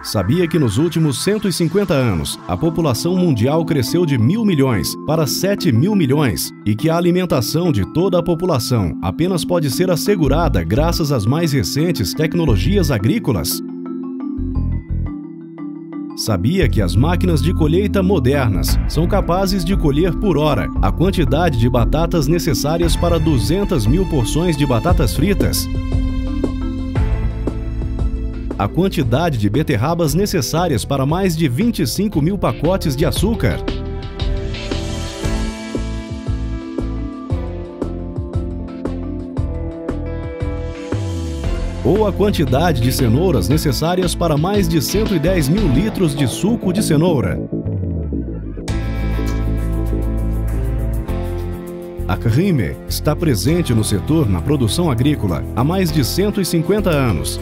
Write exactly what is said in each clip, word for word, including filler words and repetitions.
Sabia que nos últimos cento e cinquenta anos, a população mundial cresceu de mil milhões para sete mil milhões e que a alimentação de toda a população apenas pode ser assegurada graças às mais recentes tecnologias agrícolas? Sabia que as máquinas de colheita modernas são capazes de colher por hora a quantidade de batatas necessárias para duzentas mil porções de batatas fritas? A quantidade de beterrabas necessárias para mais de vinte e cinco mil pacotes de açúcar? Ou a quantidade de cenouras necessárias para mais de cento e dez mil litros de suco de cenoura? A Crime está presente no setor na produção agrícola há mais de cento e cinquenta anos.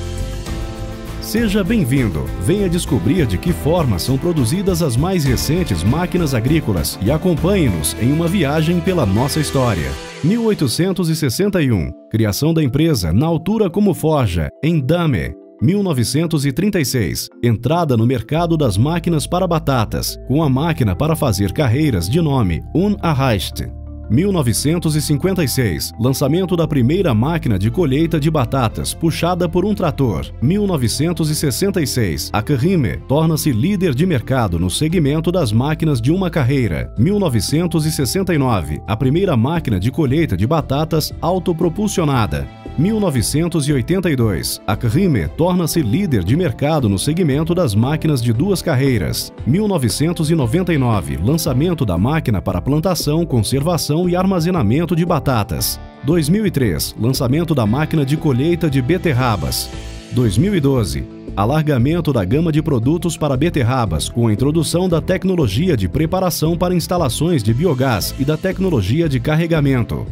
Seja bem-vindo, venha descobrir de que forma são produzidas as mais recentes máquinas agrícolas e acompanhe-nos em uma viagem pela nossa história. mil oitocentos e sessenta e um, criação da empresa Na Altura Como Forja, em Dahme. mil novecentos e trinta e seis, entrada no mercado das máquinas para batatas, com a máquina para fazer carreiras de nome Unerreicht. mil novecentos e cinquenta e seis, lançamento da primeira máquina de colheita de batatas puxada por um trator. mil novecentos e sessenta e seis, a Crime torna-se líder de mercado no segmento das máquinas de uma carreira. mil novecentos e sessenta e nove, a primeira máquina de colheita de batatas autopropulsionada. mil novecentos e oitenta e dois, a Crime torna-se líder de mercado no segmento das máquinas de duas carreiras. mil novecentos e noventa e nove, lançamento da máquina para plantação, conservação e armazenamento de batatas. dois mil e três, lançamento da máquina de colheita de beterrabas. dois mil e doze, alargamento da gama de produtos para beterrabas com a introdução da tecnologia de preparação para instalações de biogás e da tecnologia de carregamento.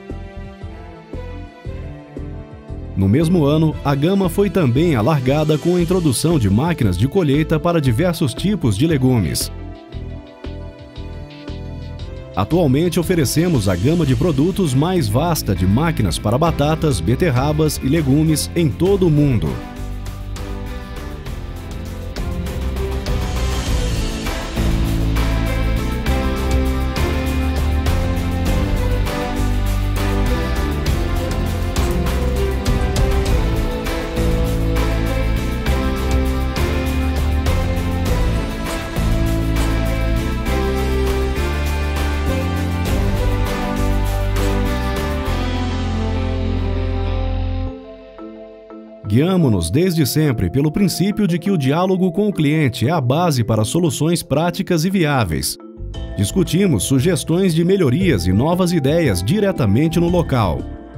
No mesmo ano, a gama foi também alargada com a introdução de máquinas de colheita para diversos tipos de legumes. Atualmente oferecemos a gama de produtos mais vasta de máquinas para batatas, beterrabas e legumes em todo o mundo. Guiamo-nos desde sempre pelo princípio de que o diálogo com o cliente é a base para soluções práticas e viáveis. Discutimos sugestões de melhorias e novas ideias diretamente no local.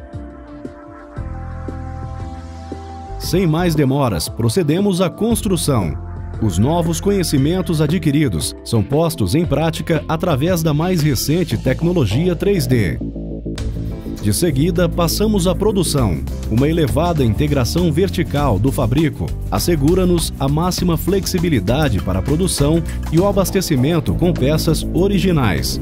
Sem mais demoras, procedemos à construção. Os novos conhecimentos adquiridos são postos em prática através da mais recente tecnologia três D. De seguida, passamos à produção. Uma elevada integração vertical do fabrico assegura-nos a máxima flexibilidade para a produção e o abastecimento com peças originais.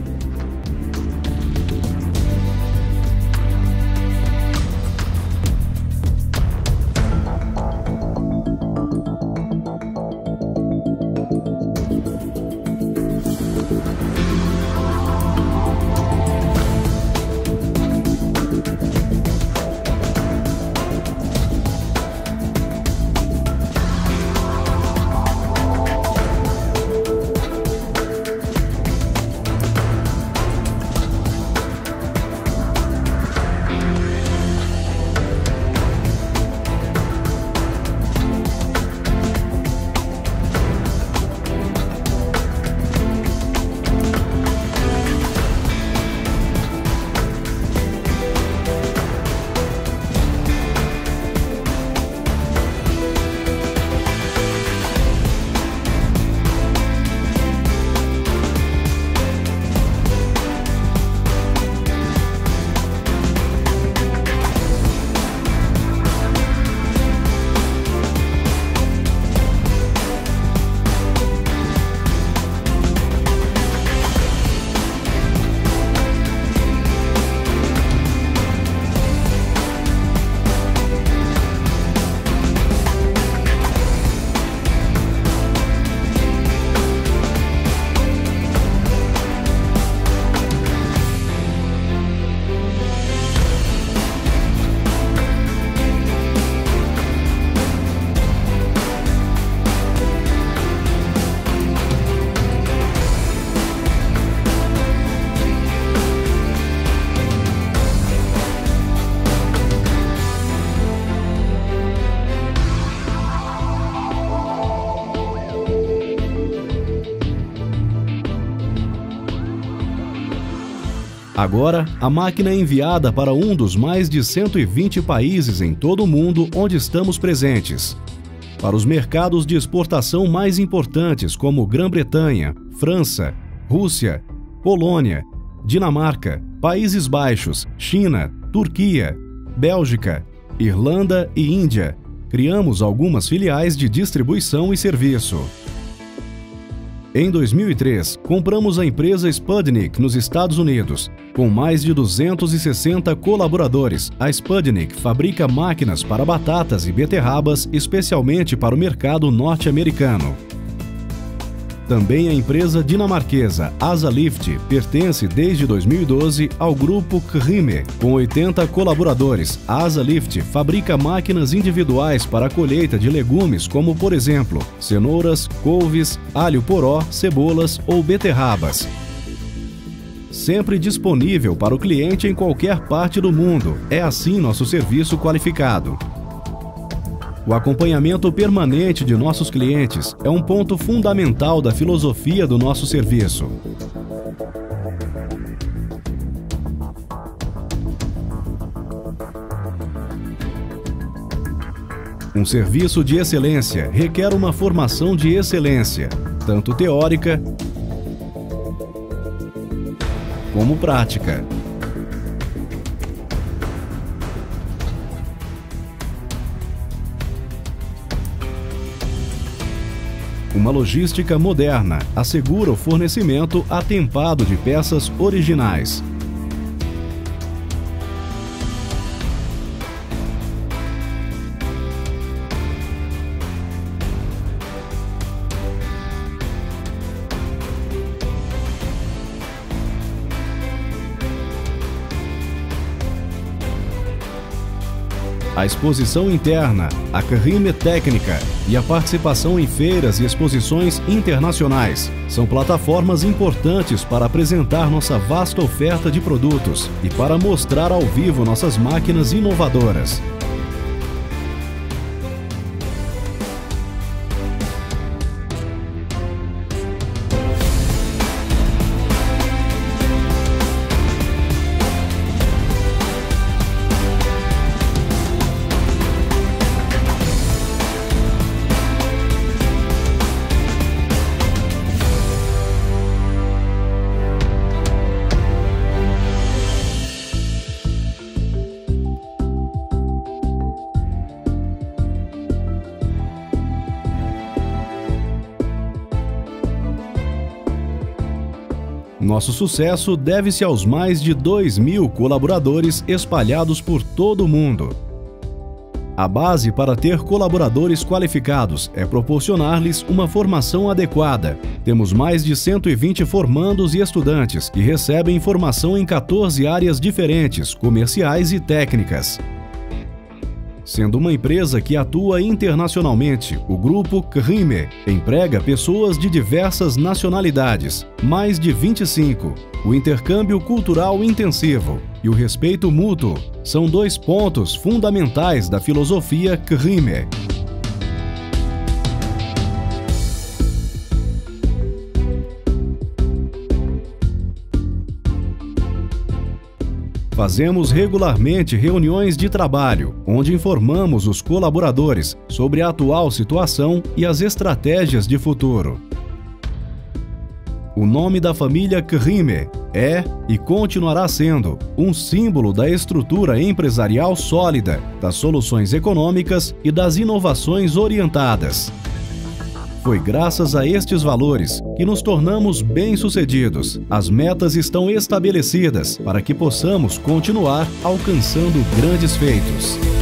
Agora, a máquina é enviada para um dos mais de cento e vinte países em todo o mundo onde estamos presentes. Para os mercados de exportação mais importantes como Grã-Bretanha, França, Rússia, Polônia, Dinamarca, Países Baixos, China, Turquia, Bélgica, Irlanda e Índia, criamos algumas filiais de distribuição e serviço. Em dois mil e três, compramos a empresa Spudnik nos Estados Unidos. Com mais de duzentos e sessenta colaboradores, a Spudnik fabrica máquinas para batatas e beterrabas especialmente para o mercado norte-americano. Também a empresa dinamarquesa Asalift pertence desde dois mil e doze ao grupo Krime. Com oitenta colaboradores, a Asalift fabrica máquinas individuais para a colheita de legumes como, por exemplo, cenouras, couves, alho poró, cebolas ou beterrabas. Sempre disponível para o cliente em qualquer parte do mundo. É assim nosso serviço qualificado. O acompanhamento permanente de nossos clientes é um ponto fundamental da filosofia do nosso serviço. Um serviço de excelência requer uma formação de excelência, tanto teórica como prática. Uma logística moderna assegura o fornecimento atempado de peças originais. A exposição interna, a Krime técnica e a participação em feiras e exposições internacionais são plataformas importantes para apresentar nossa vasta oferta de produtos e para mostrar ao vivo nossas máquinas inovadoras. Nosso sucesso deve-se aos mais de dois mil colaboradores espalhados por todo o mundo. A base para ter colaboradores qualificados é proporcionar-lhes uma formação adequada. Temos mais de cento e vinte formandos e estudantes que recebem formação em quatorze áreas diferentes, comerciais e técnicas. Sendo uma empresa que atua internacionalmente, o Grupo Krime emprega pessoas de diversas nacionalidades, mais de vinte e cinco. O intercâmbio cultural intensivo e o respeito mútuo são dois pontos fundamentais da filosofia Krime. Fazemos regularmente reuniões de trabalho, onde informamos os colaboradores sobre a atual situação e as estratégias de futuro. O nome da família Krime é e continuará sendo um símbolo da estrutura empresarial sólida, das soluções econômicas e das inovações orientadas. Foi graças a estes valores que nos tornamos bem-sucedidos. As metas estão estabelecidas para que possamos continuar alcançando grandes feitos.